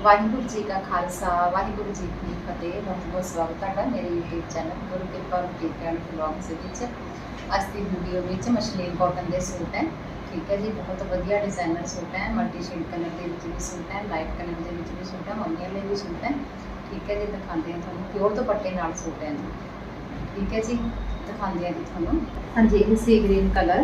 वाहिगुरू जी का खालसा वाहिगुरू जी की फतेह। बहुत बहुत स्वागत है मेरे यूट्यूब चैनल गुरु कृपा बुटीक एंड व्लॉग्स अज की वीडियो में मशलीन कॉटन के सूट है। ठीक है जी, बहुत बढ़िया डिजाइनर सूट है। मल्टी शेड कलर के भी सूट है, लाइट कलर के भी सूट है, मम्मियों लिए भी सूट है। ठीक है जी, दिखाते हैं थोड़ा प्योर दुपट्टे नाल सूट है। ठीक है जी, दिखाते हैं जी थोड़ा। हाँ जी, ये सी ग्रीन कलर,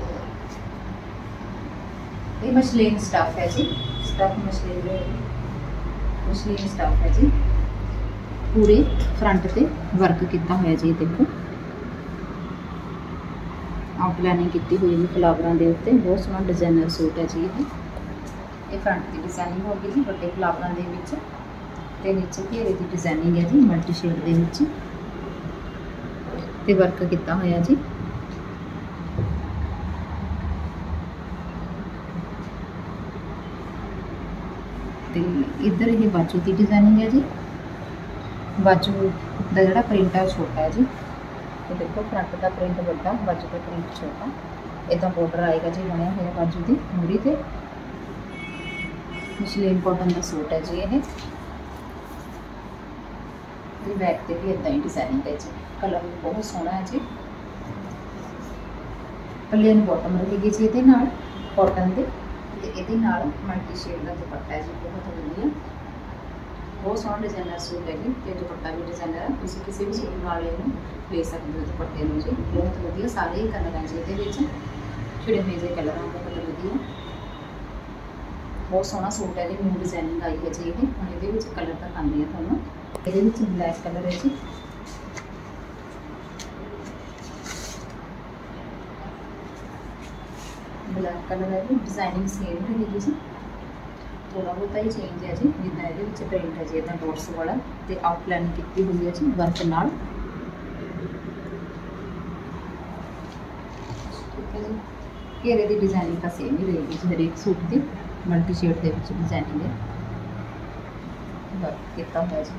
ये मशलीन स्टफ है जी। स्टफ मशलीन स्टफ है जी। पूरे फ्रंट पे वर्क किया हुआ जी। देखो आउटलाइनिंग की हुई है फ्लावरों के उत्ते। बहुत सोहना डिजाइनर सूट है जी। ये फ्रंट की डिजाइनिंग होगी जी बड़े फ्लावरों के विच, ते नीचे घेरे की डिजाइनिंग है जी मल्टी शेड के विच, ते वर्क किया हुआ जी। इधर ये बाजू की डिजाइनिंग है जी। बाजू का जोड़ा प्रिंट है छोटा है जी। तो देखो फ्रंट का प्रिंट बड़ा, बाजू का प्रिंट छोटा। इदा बॉर्डर आएगा जी बनया हुआ बाजू की मूरी से। मशलीन कॉटन का सूट है जी। ये बैक से भी इदा ही डिजाइनिंग है जी। कलर भी बहुत सोहना है जी। प्लेन बॉटम रहेगी जी ये कॉटन के, ये मल्टी शेड का दुपट्टा है जी। बहुत बढ़िया, बहुत सोहना डिजाइनर सूट है जी। तो दुपट्टा भी डिजाइनर है, तुम किसी भी सूट नाल ले सकते हो दुपट्टे में जी। बहुत बढ़िया, सारे ही कलर हैं जी। ये खिड़े मेजे कलर हैं, बहुत बढ़िया, बहुत सोहना सूट है जी। न्यू डिजाइनिंग आई है जी। ये हम ये कलर दिखाते हैं थोड़ा। ये ब्लैक कलर है जी। ब्लैक कलर है जी। डिजाइनिंग सेम रहेगी जी, थोड़ा बहुत ही चेंज है जी। जिदा ये प्रिंट है जी इदा डॉट्स वाला, तो आउटलाइन की हुई है जी वर्क नाल। ठीक है जी, घेरे की डिजाइनिंग का सेम ही रहेगी जी। हरेक सूट की मल्टी शेड के डिजाइनिंग है, वर्क किया हुआ जी।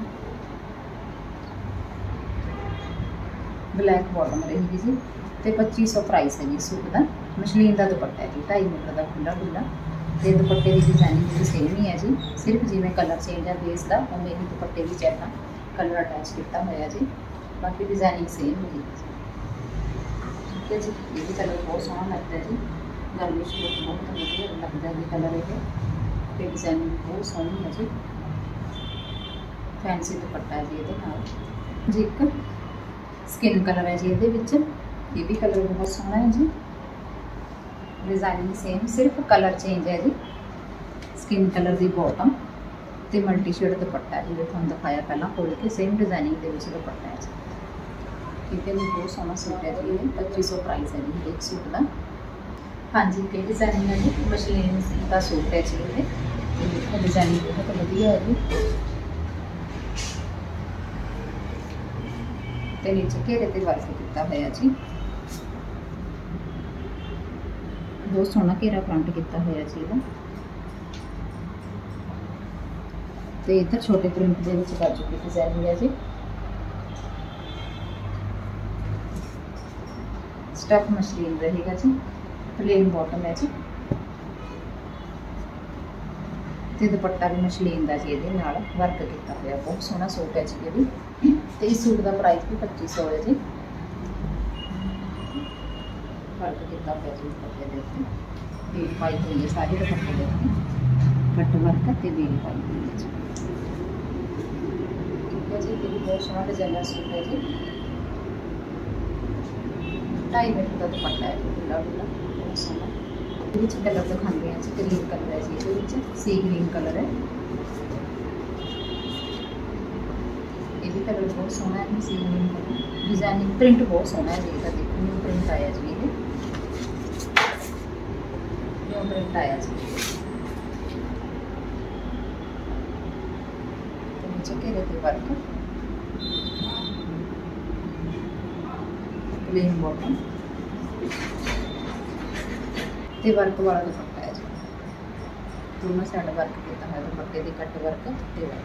ब्लैक बॉटम रहेगी जी। तो 2500 प्राइस है जी सूट का। मशलीन का दुपट्टा है जी, 2.5 मीटर का खुला खुला। तो दुपट्टे की डिजाइनिंग भी सेम ही है जी, सिर्फ जिमें कलर चेंज है बेस का, उमें ही दुपट्टे की चैना कलर अटैच किया हुआ जी। बाकी डिजाइनिंग सेम होगी। ठीक है जी, ये भी कलर बहुत सोहना लगता है जी। गर्मी सूट बहुत बढ़िया लगता है जी कलर। ये डिजाइनिंग बहुत सोहनी है जी। फैंसी दुपट्टा है जी ये जी। एक स्किन कलर है जी ये भी कलर बहुत सोहना है जी। डिजाइनिंग सेम, सिर्फ कलर चेंज है जी। स्किन कलर की बॉटम तो मल्टी शेड दुपट्टा है जी। थोड़ा दिखाया पहला खोल के, सेम डिजाइनिंग के दुपट्टा है जी। ठीक है जी, बहुत सोहना सूट है जी। ये 2500 प्राइस है जी एक सूट का। हाँ जी, ये डिजाइनिंग है जी। मशलीन का सूट है जी। ये डिजाइनिंग बहुत बढ़िया है जी। तो नीचे घेरे पर वर्क किया हुआ जी। बहुत सोहना घेरा फ्रंट किया हुआ जी। तो इधर छोटे प्रिंट के बाजू की डिजाइनिंग है जी। स्टफ मशलीन रहेगा जी। प्लेन बॉटम है जी। तो दुपट्टा भी मशलीन का जी, ये वर्क किया हुआ बहुत सोहना सूट है जी। ये भी तो इस सूट का प्राइस भी 2500 है जी। वर्क किया हुआ जी दुपट्टे के उत्ते, बील पाई हुई है सारे दुपट्टे के उत्ते, कट वर्क ते बील पाई हुई है जी। ठीक है जी, ये भी बहुत सोहना डिजाइनर सूट है जी। 2.5 मीटर का दुपट्टा है जी, खुला खुला बहुत सोहना। ये कलर दिखाते हैं जी। ग्रीन कलर है जी, ये सी ग्रीन कलर है। ये भी कलर बहुत सोहना है, sea green colour. Designing print बहुत सोहना है जी। इसका देखो न्यू प्रिंट आया जी। ये न्यू प्रिंट आया जी। तो नीचे घेरे पे वर्क, प्लेन बॉटम ते वर्क वाला दुपट्टा है जी। दोनों साइड वर्क किया है दुपट्टे की, कट वर्क ते वर्क।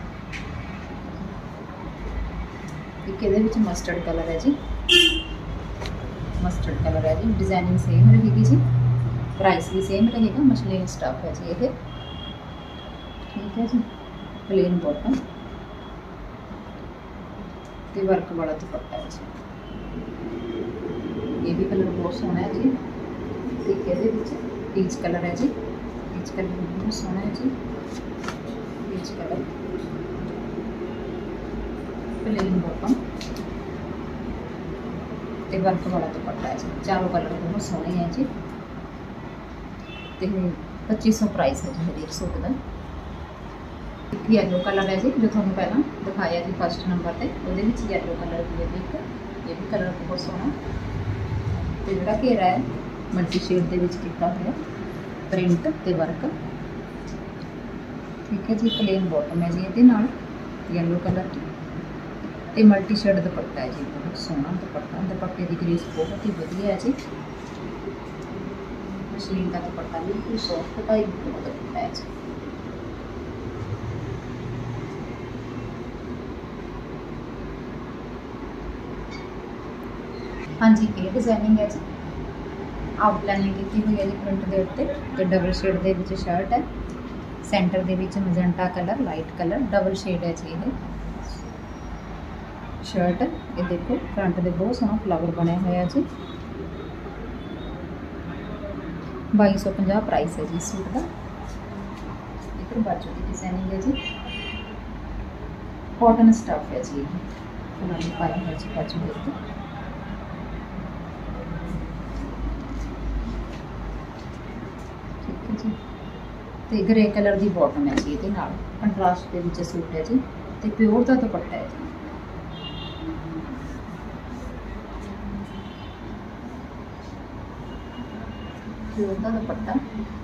एक ये मस्टर्ड कलर है जी। मस्टर्ड कलर है जी। डिजाइनिंग सेम रहेगी जी, प्राइस भी सेम रहेगा। मशलीन स्टफ है जी ये। ठीक है जी, प्लेन बॉटम ते वर्क वाला दुपट्टा है जी। ये भी कलर बहुत सोहना है जी। ठीक है, पीच कलर है जी। पीच कलर बहुत सोहना है जी। पीच कलर प्लेन बॉटम ते वर्क वाला दुपट्टा है जी। चारों कलर बहुत सोहने हैं जी। ते 2500 प्राइस है जी हरेक सूट का। एक येलो कलर है जी जो थोड़ा पहला दिखाया जी फर्स्ट नंबर से, वो येलो कलर की है जी। ये भी कलर बहुत सोहना तो जोड़ा घेरा है मल्टी शेड के किया हुआ प्रिंट ते वर्क। ठीक है जी, प्लेन बॉटम है जी ये येलो कलर ते मल्टी शेड दुपट्टा है जी। बहुत सोहना दुपट्टा, दुपट्टे की ग्रेस बहुत ही वधिया है जी। मशीन का दुपट्टा बिल्कुल सॉफ्ट का ही दुपट्टा है जी। हाँ जी, ये डिजाइनिंग है जी। आउटलाइनिंग की हुई है जी प्रिंट के उत्ते जो डबल शेड के विच शर्ट है। सेंटर के विच magenta colour light colour double shade है जी। ये शर्ट ये देखो फ्रंट के बहुत सोहना फ्लावर बने हुए है जी। 2250 प्राइस है जी सूट का। इधर बाजू की डिजाइनिंग है जी। कॉटन स्टफ है जी। फुलानी पाया है जी बाजू के उत्ते। तो ग्रे कलर की बॉटम है जी। ये कंट्रास्ट के सूट है जी। तो प्योर का दुपट्टा है जी। प्योर का दुपट्टा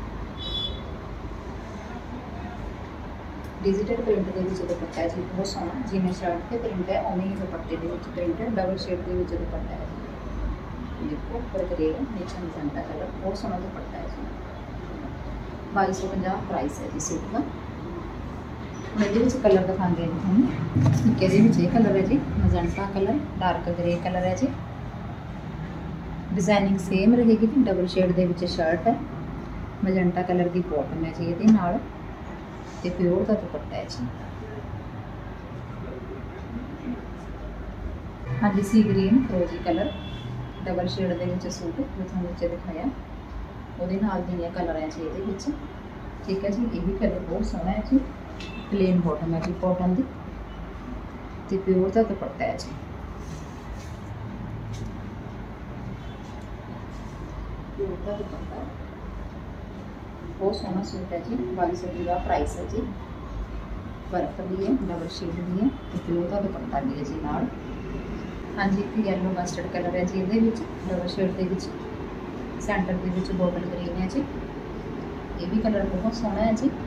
डिजिटल प्रिंट के दुपट्टा है जी। बहुत सोहना जिवें शर्ट के प्रिंट है उवें ही दुपट्टे के प्रिंट है। डबल शेड के दुपट्टा है जी। देखो ऊपर ग्रे नीचे मजेंटा कलर बहुत सोहना दुपट्टा है जी। 2250 प्राइस है जी सूट का। ये कलर दिखाते हैं थोड़ा। ठीक है जी, ये कलर है जी magenta colour dark grey colour है जी। डिजाइनिंग सेम रहेगी जी। डबल शेड के शर्ट है मजेंटा कलर की बॉटम है जी। ये प्योर का दुपट्टा है जी। हाँ जी, सी ग्रीन फ्रोजी कलर डबल शेड के सूट जो थोड़ा नीचे दिखाया वो कलर है जी ये। ठीक है जी, ये भी कलर बहुत सोहना है जी। प्लेन बॉटम है जी कॉटन की प्योर का दुपट्टा है जी। प्योर का दुपट्टा बहुत सोहना सूट है जी। 2250 प्राइस है जी। वर्क भी है डबल शेड भी है तो प्योर का दुपट्टा भी है जी नाल। हाँ जी, एक येलो मस्टर्ड कलर है जी। ये डबल शेड के सेंटर के बॉटल ग्रीन है जी। ये भी कलर बहुत सोहना है जी।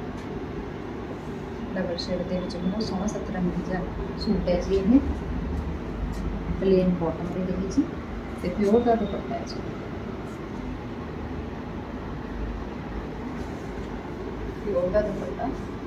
डबल शेड के बहुत सोहना सतरंगी जा सूट है जी। ये प्लेन बॉटम के प्योर का दुपट्टा है जी। प्योर का दुपट्टा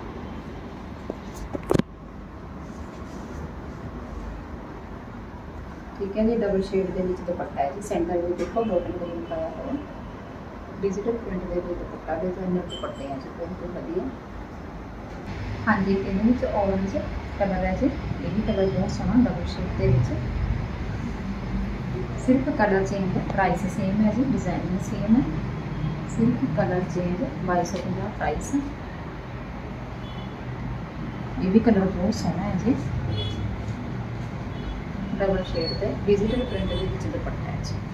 ठीक है जी। डबल शेड के दुपट्टा है जी। सेंटर में देखो बॉटल ग्रीन पाया हुआ डिजिटल प्रिंट के दुपट्टा डिजाइनर दुपट्टे हैं जी बहुत वधिया। हाँ जी, ये ऑरेंज कलर है जी। ये भी कलर बहुत सोहना डबल शेड के सिर्फ कलर चेंज है। प्राइस सेम है जी। डिजाइनिंग सेम है, सिर्फ कलर चेंज। 2250 प्राइस। ये भी कलर बहुत सोहना है जी। डबल शेड के डिजिटल प्रिंट के दुपट्टा है जी।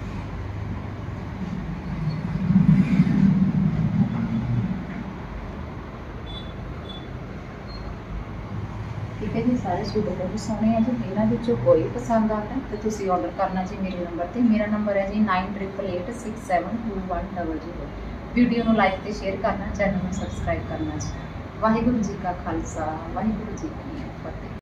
ठीक है जी, सारे सूट बहुत सोहने हैं जी। इन्होंने कोई पसंद आता है तो तुम ऑर्डर करना जी मेरे नंबर पर। मेरा नंबर है जी 9888672100। वीडियो को लाइक तो शेयर करना, चैनल में सबसक्राइब करना जी। वाहिगुरू जी का खालसा वाहिगुरू जी की फतेह।